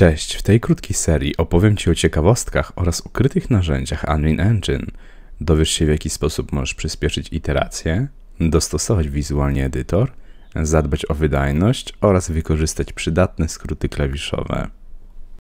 Cześć, w tej krótkiej serii opowiem Ci o ciekawostkach oraz ukrytych narzędziach Unreal Engine. Dowiesz się, w jaki sposób możesz przyspieszyć iterację, dostosować wizualnie edytor, zadbać o wydajność oraz wykorzystać przydatne skróty klawiszowe.